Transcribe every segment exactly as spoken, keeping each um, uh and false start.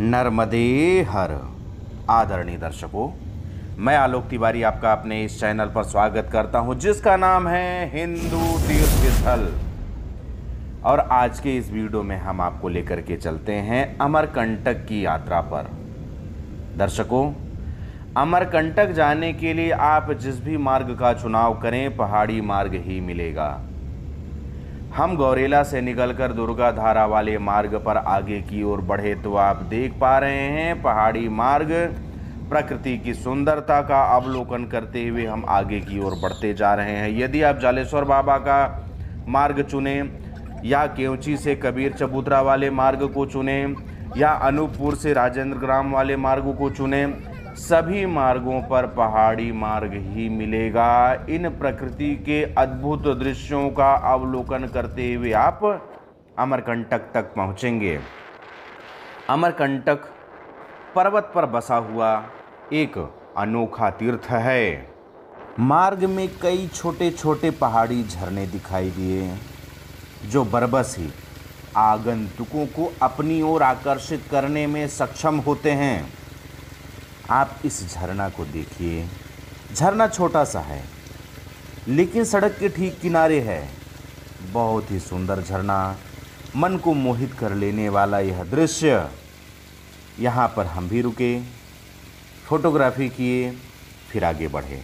नर्मदे हर। आदरणीय दर्शकों, मैं आलोक तिवारी आपका अपने इस चैनल पर स्वागत करता हूं जिसका नाम है हिंदू तीर्थ स्थल। और आज के इस वीडियो में हम आपको लेकर के चलते हैं अमरकंटक की यात्रा पर। दर्शकों, अमरकंटक जाने के लिए आप जिस भी मार्ग का चुनाव करें, पहाड़ी मार्ग ही मिलेगा। हम गौरेला से निकलकर दुर्गा धारा वाले मार्ग पर आगे की ओर बढ़े तो आप देख पा रहे हैं पहाड़ी मार्ग। प्रकृति की सुंदरता का अवलोकन करते हुए हम आगे की ओर बढ़ते जा रहे हैं। यदि आप जालेश्वर बाबा का मार्ग चुने या केवची से कबीर चबूतरा वाले मार्ग को चुने या अनूपपुर से राजेंद्र ग्राम वाले मार्ग को चुने, सभी मार्गों पर पहाड़ी मार्ग ही मिलेगा। इन प्रकृति के अद्भुत दृश्यों का अवलोकन करते हुए आप अमरकंटक तक पहुंचेंगे। अमरकंटक पर्वत पर बसा हुआ एक अनोखा तीर्थ है। मार्ग में कई छोटे छोटे पहाड़ी झरने दिखाई दिए जो बरबस ही आगंतुकों को अपनी ओर आकर्षित करने में सक्षम होते हैं। आप इस झरना को देखिए। झरना छोटा सा है लेकिन सड़क के ठीक किनारे है। बहुत ही सुंदर झरना, मन को मोहित कर लेने वाला यह दृश्य। यहाँ पर हम भी रुके, फोटोग्राफी किए, फिर आगे बढ़े।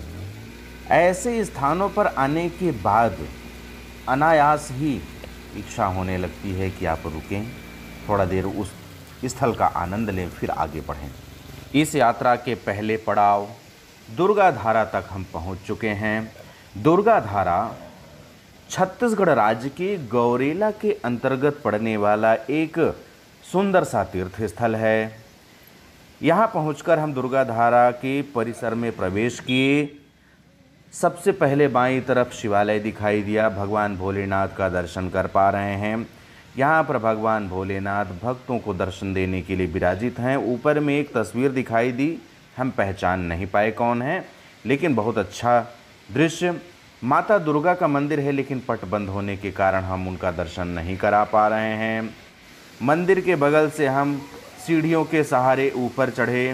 ऐसे स्थानों पर आने के बाद अनायास ही इच्छा होने लगती है कि आप रुकें, थोड़ा देर उस स्थल का आनंद लें, फिर आगे बढ़ें। इस यात्रा के पहले पड़ाव दुर्गा धारा तक हम पहुंच चुके हैं। दुर्गा धारा छत्तीसगढ़ राज्य के गौरेला के अंतर्गत पड़ने वाला एक सुंदर सा तीर्थ स्थल है। यहां पहुंचकर हम दुर्गा धारा के परिसर में प्रवेश किए। सबसे पहले बाईं तरफ शिवालय दिखाई दिया। भगवान भोलेनाथ का दर्शन कर पा रहे हैं। यहाँ पर भगवान भोलेनाथ भक्तों को दर्शन देने के लिए विराजित हैं। ऊपर में एक तस्वीर दिखाई दी, हम पहचान नहीं पाए कौन है, लेकिन बहुत अच्छा दृश्य। माता दुर्गा का मंदिर है लेकिन पट बंद होने के कारण हम उनका दर्शन नहीं करा पा रहे हैं। मंदिर के बगल से हम सीढ़ियों के सहारे ऊपर चढ़े।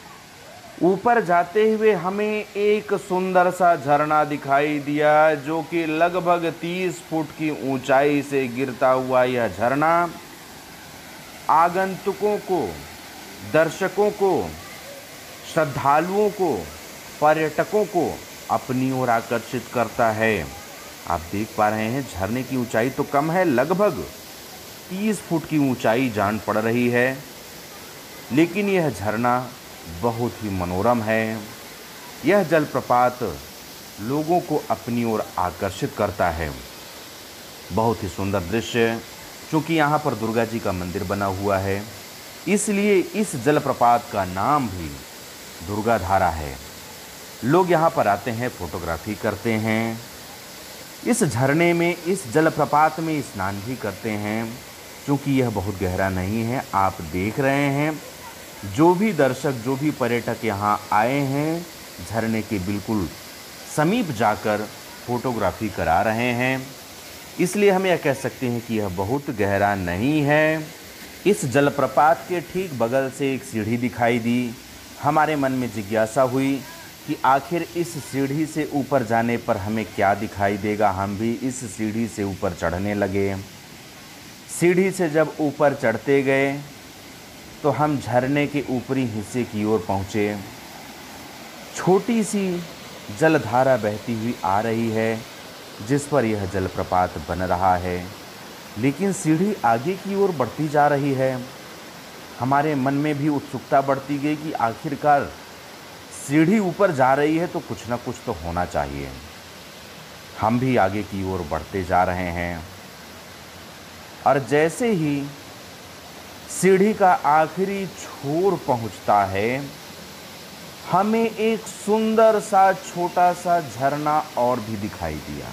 ऊपर जाते हुए हमें एक सुंदर सा झरना दिखाई दिया जो कि लगभग तीस फुट की ऊंचाई से गिरता हुआ यह झरना आगंतुकों को, दर्शकों को, श्रद्धालुओं को, पर्यटकों को अपनी ओर आकर्षित करता है। आप देख पा रहे हैं झरने की ऊंचाई तो कम है, लगभग तीस फुट की ऊंचाई जान पड़ रही है, लेकिन यह झरना बहुत ही मनोरम है। यह जलप्रपात लोगों को अपनी ओर आकर्षित करता है। बहुत ही सुंदर दृश्य। चूँकि यहाँ पर दुर्गा जी का मंदिर बना हुआ है, इसलिए इस जलप्रपात का नाम भी दुर्गा धारा है। लोग यहाँ पर आते हैं, फोटोग्राफी करते हैं, इस झरने में, इस जलप्रपात में स्नान भी करते हैं। क्योंकि यह बहुत गहरा नहीं है, आप देख रहे हैं जो भी दर्शक, जो भी पर्यटक यहाँ आए हैं, झरने के बिल्कुल समीप जाकर फोटोग्राफी करा रहे हैं। इसलिए हम यह कह सकते हैं कि यह बहुत गहरा नहीं है। इस जलप्रपात के ठीक बगल से एक सीढ़ी दिखाई दी। हमारे मन में जिज्ञासा हुई कि आखिर इस सीढ़ी से ऊपर जाने पर हमें क्या दिखाई देगा। हम भी इस सीढ़ी से ऊपर चढ़ने लगे। सीढ़ी से जब ऊपर चढ़ते गए तो हम झरने के ऊपरी हिस्से की ओर पहुँचे। छोटी सी जलधारा बहती हुई आ रही है जिस पर यह जलप्रपात बन रहा है, लेकिन सीढ़ी आगे की ओर बढ़ती जा रही है। हमारे मन में भी उत्सुकता बढ़ती गई कि आखिरकार सीढ़ी ऊपर जा रही है तो कुछ ना कुछ तो होना चाहिए। हम भी आगे की ओर बढ़ते जा रहे हैं और जैसे ही सीढ़ी का आखिरी छोर पहुंचता है, हमें एक सुंदर सा छोटा सा झरना और भी दिखाई दिया।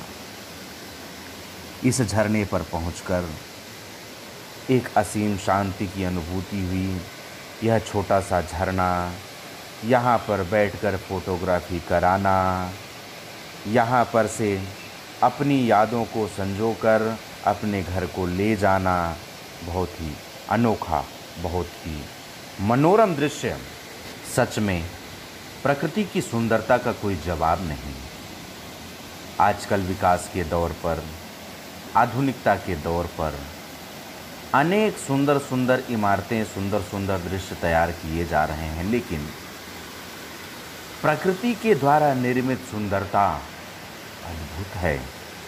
इस झरने पर पहुंचकर एक असीम शांति की अनुभूति हुई। यह छोटा सा झरना, यहाँ पर बैठकर फोटोग्राफी कराना, यहाँ पर से अपनी यादों को संजोकर अपने घर को ले जाना बहुत ही अनोखा, बहुत ही मनोरम दृश्य। सच में प्रकृति की सुंदरता का कोई जवाब नहीं। आजकल विकास के दौर पर, आधुनिकता के दौर पर अनेक सुंदर सुंदर इमारतें, सुंदर सुंदर दृश्य तैयार किए जा रहे हैं, लेकिन प्रकृति के द्वारा निर्मित सुंदरता अद्भुत है।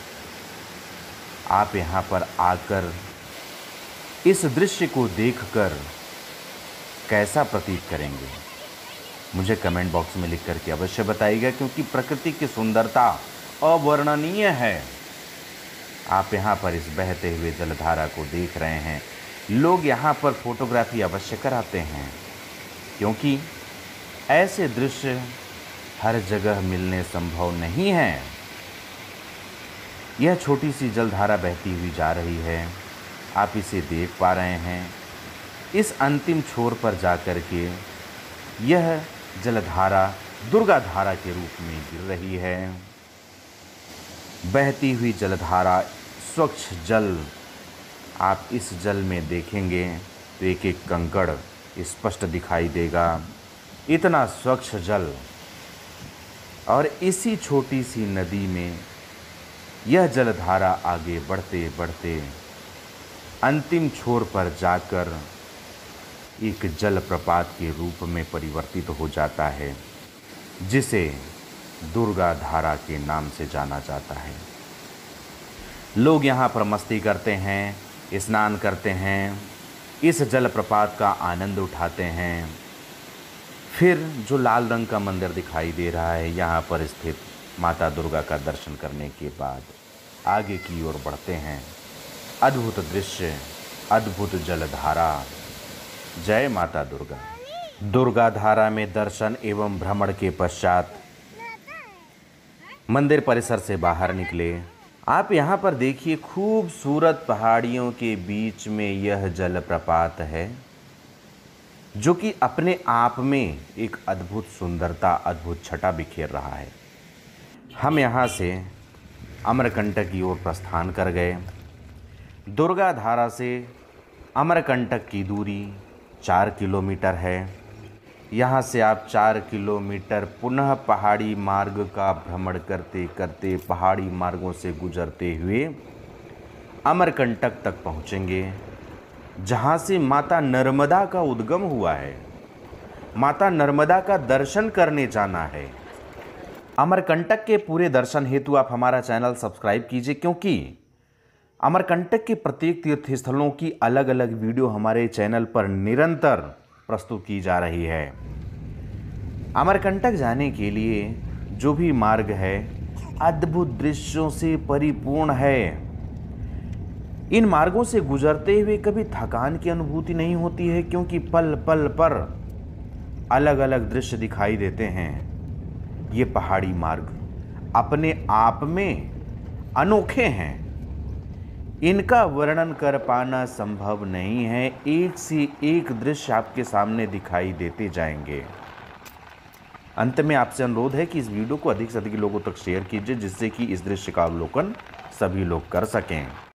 आप यहाँ पर आकर इस दृश्य को देखकर कैसा प्रतीत करेंगे, मुझे कमेंट बॉक्स में लिख करके अवश्य बताइएगा, क्योंकि प्रकृति की सुंदरता अवर्णनीय है। आप यहाँ पर इस बहते हुए जलधारा को देख रहे हैं। लोग यहाँ पर फोटोग्राफी अवश्य कराते हैं, क्योंकि ऐसे दृश्य हर जगह मिलने संभव नहीं है। यह छोटी सी जलधारा बहती हुई जा रही है, आप इसे देख पा रहे हैं। इस अंतिम छोर पर जाकर के यह जलधारा दुर्गा धारा के रूप में गिर रही है। बहती हुई जलधारा, स्वच्छ जल, आप इस जल में देखेंगे तो एक एक कंकड़ स्पष्ट दिखाई देगा। इतना स्वच्छ जल, और इसी छोटी सी नदी में यह जलधारा आगे बढ़ते बढ़ते अंतिम छोर पर जाकर एक जलप्रपात के रूप में परिवर्तित हो जाता है, जिसे दुर्गा धारा के नाम से जाना जाता है। लोग यहाँ पर मस्ती करते हैं, स्नान करते हैं, इस जलप्रपात का आनंद उठाते हैं। फिर जो लाल रंग का मंदिर दिखाई दे रहा है, यहाँ पर स्थित माता दुर्गा का दर्शन करने के बाद आगे की ओर बढ़ते हैं। अद्भुत दृश्य, अद्भुत जलधारा। जय माता दुर्गा। दुर्गा धारा में दर्शन एवं भ्रमण के पश्चात मंदिर परिसर से बाहर निकले। आप यहाँ पर देखिए, खूबसूरत पहाड़ियों के बीच में यह जलप्रपात है, जो कि अपने आप में एक अद्भुत सुंदरता, अद्भुत छटा बिखेर रहा है। हम यहाँ से अमरकंटक की ओर प्रस्थान कर गए। दुर्गा धारा से अमरकंटक की दूरी चार किलोमीटर है। यहाँ से आप चार किलोमीटर पुनः पहाड़ी मार्ग का भ्रमण करते करते, पहाड़ी मार्गों से गुजरते हुए अमरकंटक तक पहुँचेंगे, जहाँ से माता नर्मदा का उद्गम हुआ है। माता नर्मदा का दर्शन करने जाना है। अमरकंटक के पूरे दर्शन हेतु आप हमारा चैनल सब्सक्राइब कीजिए, क्योंकि अमरकंटक के प्रत्येक तीर्थ स्थलों की अलग अलग वीडियो हमारे चैनल पर निरंतर प्रस्तुत की जा रही है। अमरकंटक जाने के लिए जो भी मार्ग है, अद्भुत दृश्यों से परिपूर्ण है। इन मार्गों से गुजरते हुए कभी थकान की अनुभूति नहीं होती है, क्योंकि पल पल पर अलग अलग दृश्य दिखाई देते हैं। ये पहाड़ी मार्ग अपने आप में अनोखे हैं, इनका वर्णन कर पाना संभव नहीं है। एक से एक दृश्य आपके सामने दिखाई देते जाएंगे। अंत में आपसे अनुरोध है कि इस वीडियो को अधिक से अधिक लोगों तक शेयर कीजिए, जिससे कि इस दृश्य का अवलोकन सभी लोग कर सकें।